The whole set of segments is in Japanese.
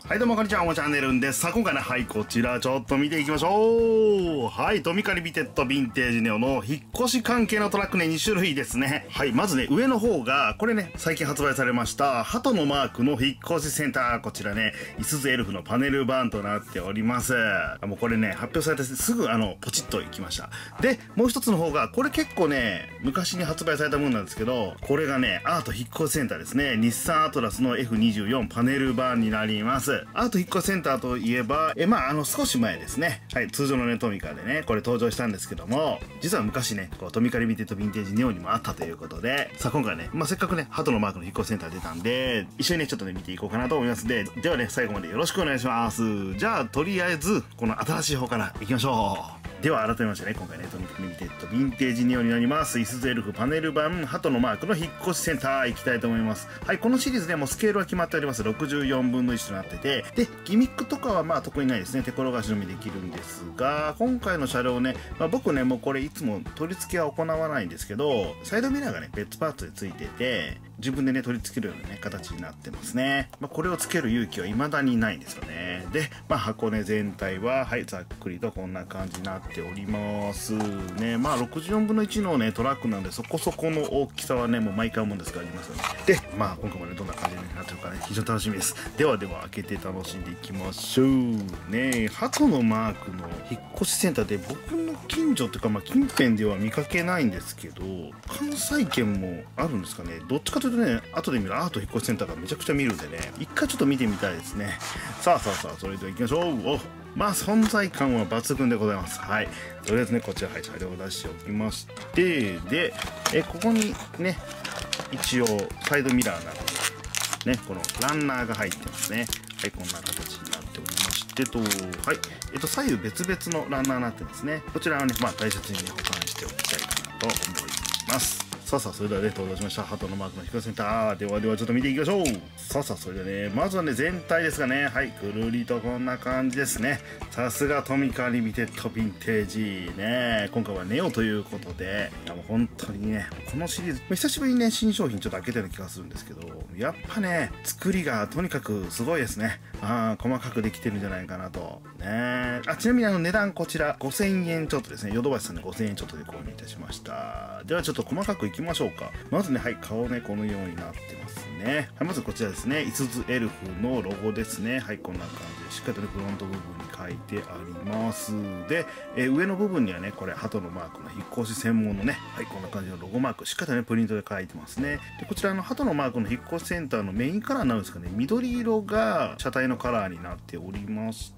はい、どうもこんにちは、おもチャンネルです。さあ、今回ね、はい、こちらちょっと見ていきましょう。はい、トミカリミテッドヴィンテージネオの引っ越し関係のトラックね、2種類ですね。はい、まずね、上の方が、これね、最近発売されました、鳩のマークの引っ越しセンター。こちらね、いすゞエルフのパネル版となっております。もうこれね、発表されてすぐポチッといきました。で、もう一つの方が、これ結構ね、昔に発売されたものなんですけど、これがね、アート引っ越しセンターですね。日産アトラスの F24 パネル版になります。アート引っ越しセンターといえば、少し前ですね。はい、通常のね、トミカでね、これ登場したんですけども、実は昔ね、トミカリミテッドヴィンテージネオにもあったということで、さあ今回ね、せっかくね、鳩のマークの引っ越しセンター出たんで、一緒にね、ちょっとね、見ていこうかなと思います。ではね、最後までよろしくお願いします。じゃあ、とりあえず、この新しい方からいきましょう。では改めましてね、今回ね、トミカリミテッドヴィンテージネオになります。いすゞエルフパネル版、鳩のマークの引っ越しセンター行きたいと思います。はい、このシリーズね、もうスケールは決まっております。64分の1となってて、で、ギミックとかは特にないですね。手転がしのみできるんですが、今回の車両ね、僕ね、もうこれいつも取り付けは行わないんですけど、サイドミラーがね、別パーツで付いてて、自分でね、取り付けるようなね、形になってますね。これを付ける勇気は未だにないんですよね。で、箱根全体は、はい、ざっくりとこんな感じになっておりますね。64分の1のね、トラックなんで、そこそこの大きさはね、もう毎回思うんですがありますよね。で、今回もね、どんな感じになってるかね、非常に楽しみです。では、開けて楽しんでいきましょう。ね、鳩のマークの引っ越しセンターで、僕の近所っていうか、近辺では見かけないんですけど、関西圏もあるんですかね。どっちかというとね、後で見るアート引っ越しセンターがめちゃくちゃ見るんでね、一回ちょっと見てみたいですね。さあ、それでは行きましょう。存在感は抜群でございます。はい。とりあえずね、こちら、はい、車両を出しておきまして、で、ここにね、一応、サイドミラーなどね、このランナーが入ってますね。はい、こんな形になっておりましてと、はい、左右別々のランナーになってますね。こちらはね、大切にね、保管しておきたいかなと思います。さあ、それではね、登場しました。鳩のマークの引っ越しセンター。では、ちょっと見ていきましょう。さあ、それではね、まずはね、全体ですがね、はい、ぐるりとこんな感じですね。さすがトミカリミテッドヴィンテージね。今回はネオということで、もう本当にね、このシリーズ、久しぶりにね、新商品ちょっと開けたような気がするんですけど、やっぱね、作りがとにかくすごいですね。細かくできてるんじゃないかなと。ね、ちなみに値段こちら、5000円ちょっとですね。ヨドバシさんで5000円ちょっとで購入いたしました。ではちょっと細かくいきましょうか。まずね、はい、顔ね、このようになってますね。はい、まずこちらですね、いすゞエルフのロゴですね。はい、こんな感じで、しっかりとね、フロント部分に書いてあります。で、上の部分にはね、これ、鳩のマークの引っ越し専門のね、はい、こんな感じのロゴマーク、しっかりとね、プリントで書いてますね。で、こちらの鳩のマークの引っ越しセンターのメインカラーになるんですかね、緑色が車体のカラーになっておりまして、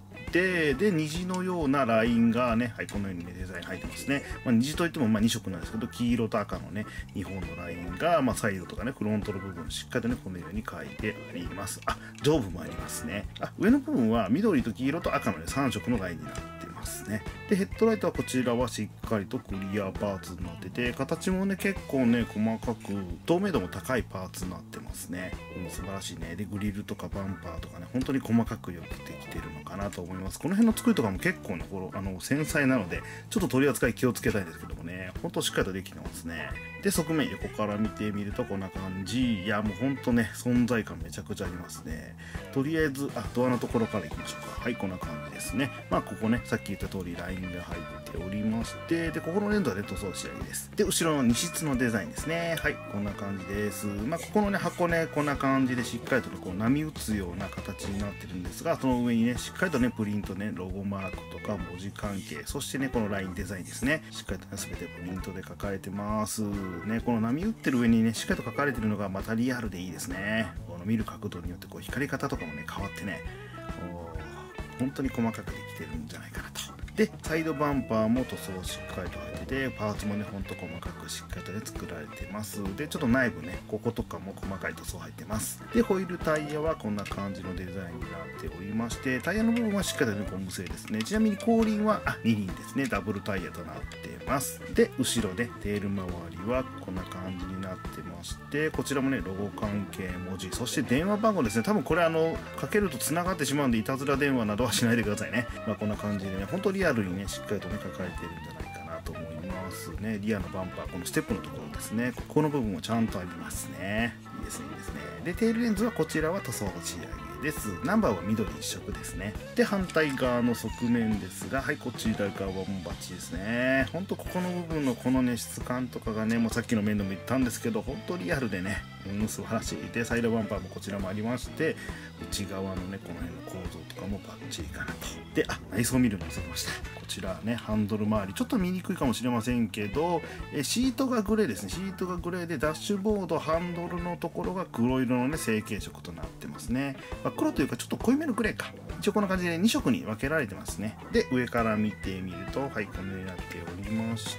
で、虹のようなラインがね、はい、このようにね、デザイン入ってますね。虹といっても2色なんですけど、黄色と赤のね、2本のラインが、サイドとかね、フロントの部分、しっかりとね、このように書いてあります。上部もありますね。上の部分は緑と黄色と赤のね、3色のラインになってますね。で、ヘッドライトはこちらはしっかりとクリアパーツになってて、形もね、結構ね、細かく、透明度も高いパーツになってますね。素晴らしいね。で、グリルとかバンパーとかね、本当に細かくよくできてるのかなと思います。この辺の作りとかも結構ね、繊細なので、ちょっと取り扱い気をつけたいんですけどもね、ほんとしっかりとできてますね。で、側面横から見てみるとこんな感じ。いや、もうほんとね、存在感めちゃくちゃありますね。とりあえず、ドアのところからいきましょうか。はい、こんな感じですね。ここね、さっき言った通りラインが入っておりまして、で、ここのレンズはね、塗装仕上げです。で、後ろの荷室のデザインですね。はい、こんな感じです。ここのね、箱ね、こんな感じでしっかりとね、波打つような形になってるんですが、その上にね、しっかりとね、プリントね、ロゴマークとか文字関係、そしてね、このラインデザインですね。しっかりとね、全てプリントで書かれてます。ね、この波打ってる上にね、しっかりと書かれてるのがまたリアルでいいですね。この見る角度によって光り方とかもね、変わってね、本当に細かくできてるんじゃないかなと。で、サイドバンパーも塗装しっかりと入ってて、パーツもね、ほんと細かくしっかりとね、作られてます。で、ちょっと内部ね、こことかも細かい塗装入ってます。で、ホイールタイヤはこんな感じのデザインになっておりまして、タイヤの部分はしっかりとね、ゴム製ですね。ちなみに後輪は、2輪ですね。ダブルタイヤとなってます。で、後ろで、テール周りはこんな感じになってまして、こちらもね、ロゴ関係文字、そして電話番号ですね。多分これかけると繋がってしまうんで、いたずら電話などはしないでくださいね。こんな感じでね、本当リアルにね、しっかりとね、書かれてるんじゃないかなと思いますね。リアのバンパー、このステップのところですね。ここの部分もちゃんとありますね。いいですね、いいですね。で、テールレンズはこちらは塗装仕上げです。ナンバーは緑一色ですね。で、反対側の側面ですが、はい、こちら側はもうバッチリですね。ほんとここの部分のこのね、質感とかがね、もうさっきの面でも言ったんですけど、本当リアルでね、素晴らしい。で、サイドバンパーもこちらもありまして、内側のね、この辺の構造とかもバッチリかなと。で、内装見るの忘れました。こちらね、ハンドル周り、ちょっと見にくいかもしれませんけど、シートがグレーですね。シートがグレーで、ダッシュボード、ハンドルのところが黒色のね、成型色となってますね。黒というか、ちょっと濃いめのグレーか。一応こんな感じで2色に分けられてますね。で、上から見てみると、はい、このようになっておりまして、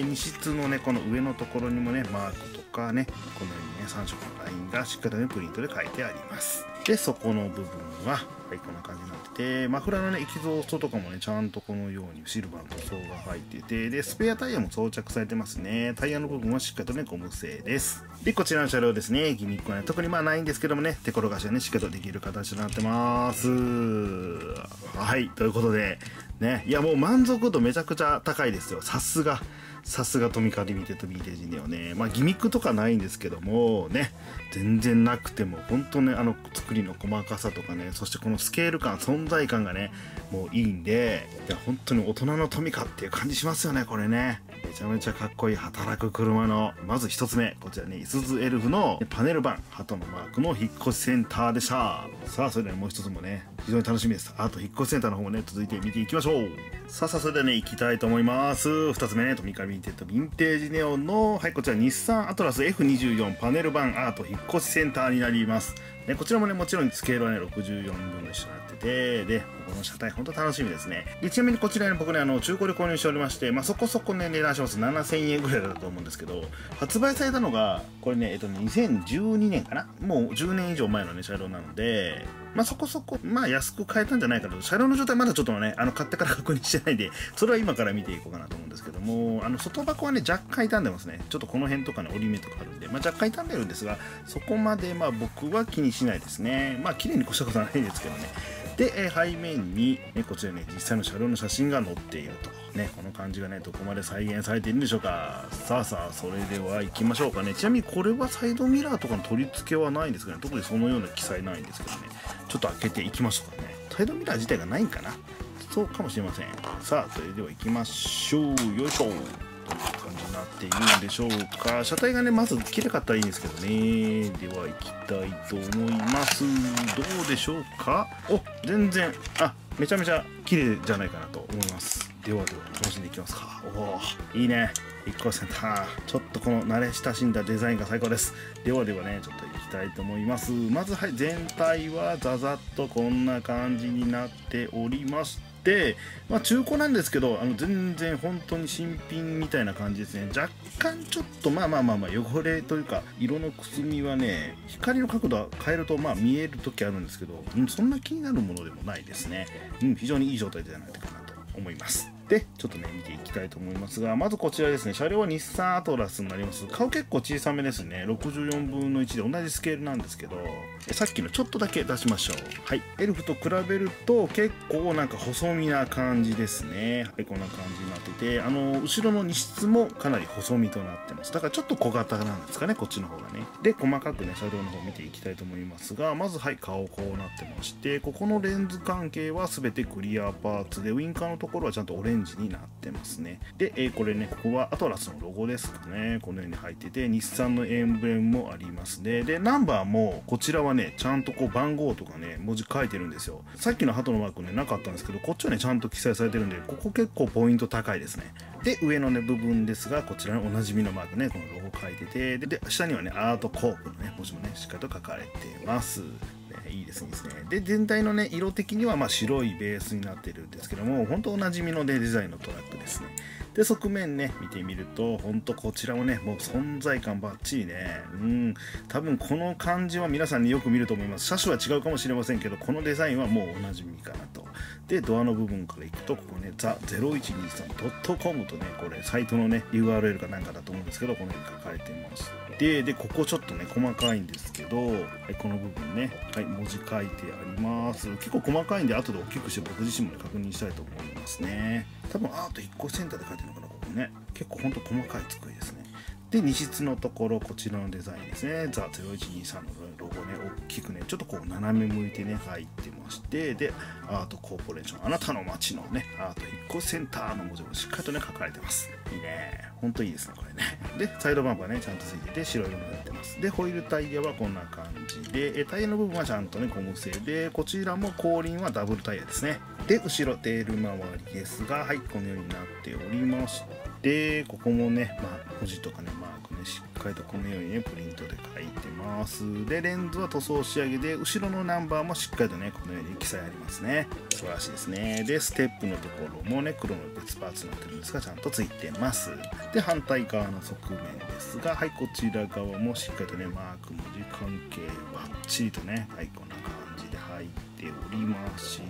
荷室のね、この上のところにもね、マークとかね、このようにね、3色のラインがしっかりね、プリントで書いてあります。で、そこの部分は、はい、こんな感じになってて、マフラーのね、エキゾーストとかもね、ちゃんとこのようにシルバーの塗装が入ってて、で、スペアタイヤも装着されてますね。タイヤの部分はしっかりとね、ゴム製です。で、こちらの車両ですね、ギミックはね、特にないんですけどもね、手転がしはね、しっかりとできる形になってます。はい、ということで、ね、いやもう満足度めちゃくちゃ高いですよ。さすがトミカリミテッドヴィンテージネオね。ギミックとかないんですけどもね、全然なくても本当ね、作りの細かさとかね、そしてこのスケール感、存在感がね、もういいんで、いや本当に大人のトミカっていう感じしますよね、これね。めちゃめちゃかっこいい働く車の、まず一つ目、こちらね、いすゞエルフのパネル版、鳩のマークの引っ越しセンターでした。さあ、それではもう一つもね、非常に楽しみです。あと引っ越しセンターの方もね、続いて見ていきましょう。さあ、それではね、行きたいと思います。二つ目ね、トミカリミテッドヴィンテージネオンの、はい、こちら日産アトラス F24 パネル版アート引っ越しセンターになります。ね、こちらもね、もちろんスケールはね、64分の1となってて、で、この車体、ほんと楽しみですね。で、ちなみにこちらね、僕ね、中古で購入しておりまして、そこそこね、値段します。7000円ぐらいだと思うんですけど、発売されたのが、これね、2012年かな、もう10年以上前のね、車両なので、そこそこ、安く買えたんじゃないかと。車両の状態まだちょっとね、買ってから確認してないんで、それは今から見ていこうかなと思うんですけども、外箱はね、若干傷んでますね。ちょっとこの辺とかね、折り目とかあるんで、若干傷んでるんですが、そこまで僕は気にしないですね。綺麗に越したことはないんですけどね。で、背面に、こちらね、実際の車両の写真が載っていると。ね、この感じがね、どこまで再現されているんでしょうか。さあ、それでは行きましょうかね。ちなみにこれはサイドミラーとかの取り付けはないんですかね。特にそのような記載ないんですけどね。ちょっと開けていきましょうかね。サイドミラー自体がないんかな。そうかもしれません。さあ、それでは行きましょう。よいしょ。どんな感じになっているんでしょうか。車体がね、まず綺麗かったらいいんですけどね。では行きたいと思います。どうでしょうか。お、全然、めちゃめちゃ綺麗じゃないかなと思います。では楽しんでいきますか。おお、いいね。引っ越しセンター。ちょっとこの慣れ親しんだデザインが最高です。ではね、ちょっと行きたいと思います。まず、はい、全体はザザッとこんな感じになっておりまして、中古なんですけど、全然本当に新品みたいな感じですね。若干ちょっと汚れというか、色のくすみはね、光の角度は変えると見える時あるんですけど、そんな気になるものでもないですね。非常にいい状態じゃないかなと思います。で、ちょっとね、見ていきたいと思いますが、まずこちらですね、車両は日産アトラスになります。顔結構小さめですね。64分の1で同じスケールなんですけど、さっきのちょっとだけ出しましょう。はい。エルフと比べると結構なんか細身な感じですね。はい、こんな感じになってて、後ろの荷室もかなり細身となってます。だからちょっと小型なんですかね、こっちの方がね。で、細かくね、車両の方見ていきたいと思いますが、まずはい、顔こうなってまして、ここのレンズ関係は全てクリアパーツで、ウインカーのところはちゃんとオレンジになってますね。で、これね、ここはアトラスのロゴですかね。このように入ってて、日産のエンブレムもありますね。で、ナンバーも、こちらはね、ちゃんとこう番号とかね、文字書いてるんですよ。さっきの鳩のマークね、なかったんですけど、こっちはね、ちゃんと記載されてるんで、ここ結構ポイント高いですね。で、上のね、部分ですが、こちらのおなじみのマークね、このロゴ書いてて、で、下にはね、アートコープのね、文字もね、しっかりと書かれています。いいですね、いいですね。で、全体のね、色的には白いベースになってるんですけども、本当おなじみのデザインのトラックですね。で、側面ね、見てみると、本当こちらもね、もう存在感バッチリね。多分この感じは皆さんによく見ると思います。車種は違うかもしれませんけど、このデザインはもうおなじみかなと。で、ドアの部分からいくと、ここね、the0123.com とね、これ、サイトのね、URL かなんかだと思うんですけど、このように書かれてます。で、ここちょっとね、細かいんですけど、はい、この部分ね、はい、文字書いてあります。結構細かいんで、後で大きくして僕自身もね、確認したいと思いますね。多分、アート引っ越しセンターで書いてるのかな、ここね。結構ほんと細かい作りですね。 で荷室のところこちらのデザインですね。ザ0123のロゴね大きくねちょっとこう斜め向いてね入ってまして、でアートコーポレーションあなたの街のねアート引っ越しセンターの文字もしっかりとね書かれてます。いいね、ほんといいですねこれね。でサイドバンパーねちゃんとついてて白色になってます。でホイールタイヤはこんな感じで、タイヤの部分はちゃんとねゴム製で、こちらも後輪はダブルタイヤですね。で後ろテール周りですが、はいこのようになっておりまして、ここもね文字とかねマークねしっかりとこのようにねプリントで書いてます。でレンズは塗装仕上げで、後ろのナンバーもしっかりとねこのように記載ありますね。素晴らしいですね。でステップのところもね黒の別パーツになってるんですがちゃんとついてます。で反対側の側面ですが、はいこちら側もしっかりとねマーク文字関係バッチリとね、はいこんな感じで入っておりまして、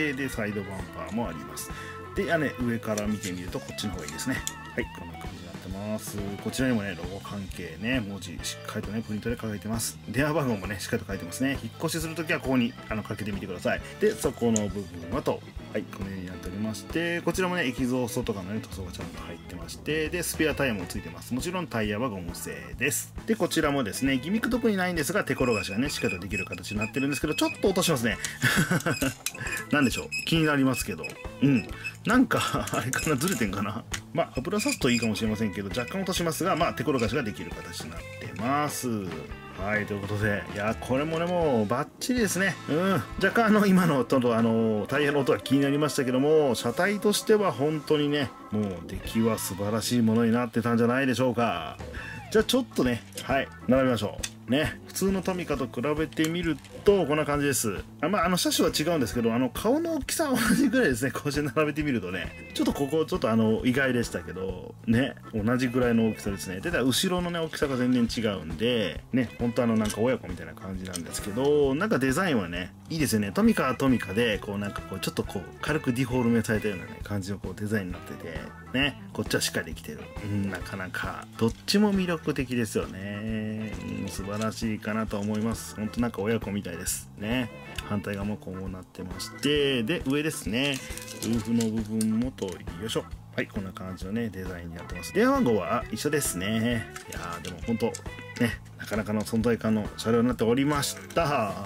でサイドバンパーもあります。で屋根上から見てみるとこっちの方がいいですね。はいこんな感じになってます。こちらにもねロゴ関係ね文字しっかりとねプリントで書いてます。電話番号もねしっかりと書いてますね。引っ越しするときはここにかけてみてください。でそこの部分はと、はいこのようになっておりまして、こちらもねエキゾーストとかのね塗装がちゃんと入ってまして、でスペアタイヤもついてます。もちろんタイヤはゴム製です。でこちらもですねギミック特にないんですが、手転がしがねしっかりとできる形になってるんですけど、ちょっと落としますねなんでしょう、気になりますけど、なんかあれかな、ずれてんかな。油さすといいかもしれませんけど若干落としますが、手転がしができる形になってます。はい、ということで、いやこれもねもうバッチリですね。若干今の音とタイヤの音は気になりましたけども、車体としては本当にねもう出来は素晴らしいものになってたんじゃないでしょうか。じゃあちょっとねはい並べましょうね。普通のトミカと比べてみるとこんな感じです。車種は違うんですけど、顔の大きさは同じぐらいですね。こうして並べてみるとねちょっとここちょっと意外でしたけどね、同じぐらいの大きさですね。で後ろのね大きさが全然違うんでね、本当なんか親子みたいな感じなんですけど、なんかデザインはねいいですよね。トミカはトミカでこうなんかこうちょっとこう軽くディフォルメされたようなね感じのこうデザインになっててね、こっちはしっかりできてる。なかなかどっちも魅力的ですよね。素晴らしいかなと思います。本当なんか親子みたいですね。反対側もこうなってまして、で上ですねルーフの部分もとよいしょ、はいこんな感じのねデザインになってます。電話番号は一緒ですね。いやーでも本当ねなかなかの存在感の車両になっておりました。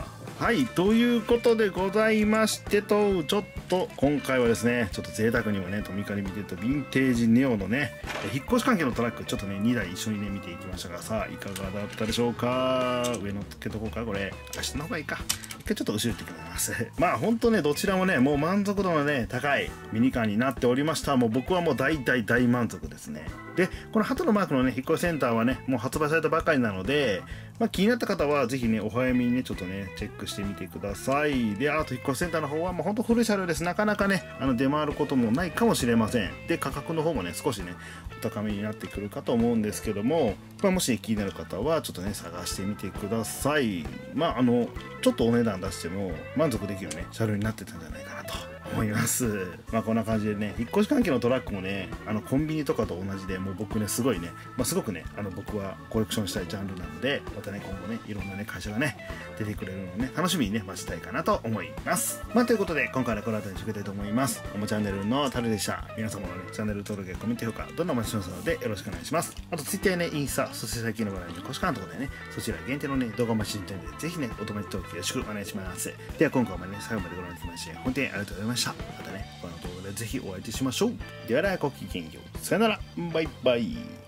はいということでございましてと、ちょっと今回はですねちょっと贅沢にもねトミカリミテッドヴィンテージネオのね引っ越し関係のトラックちょっとね2台一緒にね見ていきましたが、さあいかがだったでしょうか。上のっけとこうか、これ下の方がいいか。一回ちょっと後ろ行ってきます。本当ねどちらもねもう満足度のね高いミニカーになっておりました。もう僕はもう大満足ですね。でこの鳩のマークのね引っ越しセンターはねもう発売されたばかりなので、気になった方はぜひねお早めにねちょっとねチェックしてみてください。であと引っ越しセンターの方はもうほんと古い車両です。なかなかね出回ることもないかもしれません。で価格の方もね少しねお高めになってくるかと思うんですけども、もし気になる方はちょっとね探してみてください。ちょっとお値段出しても満足できるね車両になってたんじゃないかなと思います。こんな感じでね引っ越し関係のトラックもねコンビニとかと同じで、もう僕ねすごいね、すごくね僕はコレクションしたいジャンルなので、またね今後ねいろんなね会社がね出てくれるのをね楽しみにね待ちたいかなと思います。ということで今回はこの辺りに締めたいと思います。おもチャンネルのタルでした。皆様のねチャンネル登録やコメント評価どんどんお待ちしてますのでよろしくお願いします。あと Twitter やねインスタ、そして最近の場合のコシカンとかでねそちら限定のね動画を待ちしているので、ぜひねお友達登録よろしくお願いします。では今回もね最後までご覧いただきまして本当にありがとうございました。またね他の動画でぜひお会いしましょう。ではごきげんよう。さよなら。バイバイ。